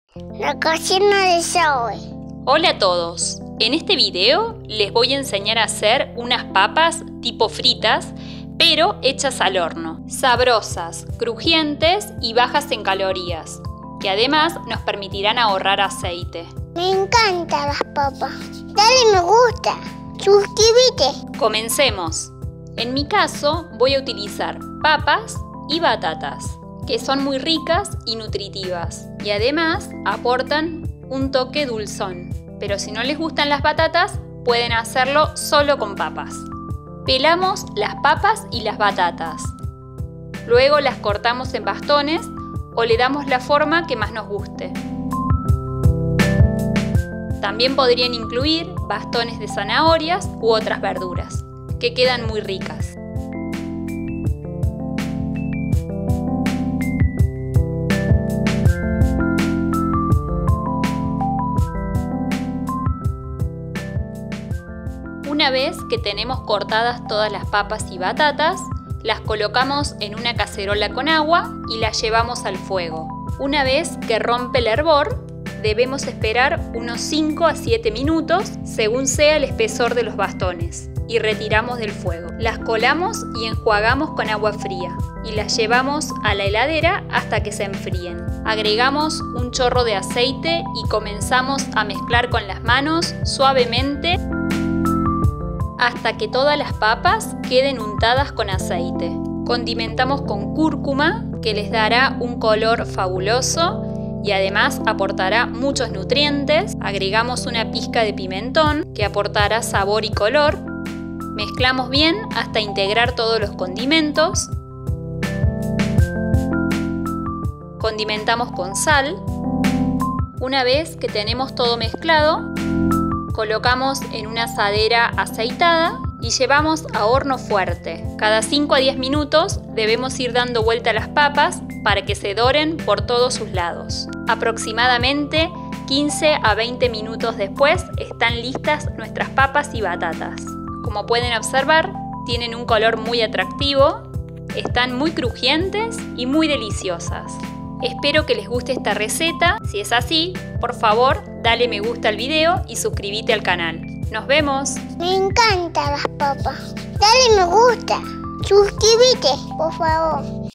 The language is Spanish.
La cocina de Zoe. Hola a todos, en este video les voy a enseñar a hacer unas papas tipo fritas, pero hechas al horno. Sabrosas, crujientes y bajas en calorías, que además nos permitirán ahorrar aceite. Me encantan las papas. Dale me gusta. Suscríbete. Comencemos. En mi caso voy a utilizar papas y batatas, que son muy ricas y nutritivas y además aportan un toque dulzón. Pero si no les gustan las batatas, pueden hacerlo solo con papas. Pelamos las papas y las batatas. Luego las cortamos en bastones o le damos la forma que más nos guste. También podrían incluir bastones de zanahorias u otras verduras, que quedan muy ricas. Una vez que tenemos cortadas todas las papas y batatas, las colocamos en una cacerola con agua y las llevamos al fuego. Una vez que rompe el hervor, debemos esperar unos 5 a 7 minutos según sea el espesor de los bastones y retiramos del fuego. Las colamos y enjuagamos con agua fría y las llevamos a la heladera hasta que se enfríen. Agregamos un chorro de aceite y comenzamos a mezclar con las manos suavemente hasta que todas las papas queden untadas con aceite. Condimentamos con cúrcuma, que les dará un color fabuloso y además aportará muchos nutrientes. Agregamos una pizca de pimentón, que aportará sabor y color. Mezclamos bien hasta integrar todos los condimentos. Condimentamos con sal. Una vez que tenemos todo mezclado, colocamos en una asadera aceitada y llevamos a horno fuerte. Cada 5 a 10 minutos debemos ir dando vuelta a las papas para que se doren por todos sus lados. Aproximadamente 15 a 20 minutos después están listas nuestras papas y batatas. Como pueden observar, tienen un color muy atractivo, están muy crujientes y muy deliciosas. Espero que les guste esta receta. Si es así, por favor, dale me gusta al video y suscríbete al canal. ¡Nos vemos! Me encantan las papas. Dale me gusta. Suscríbete, por favor.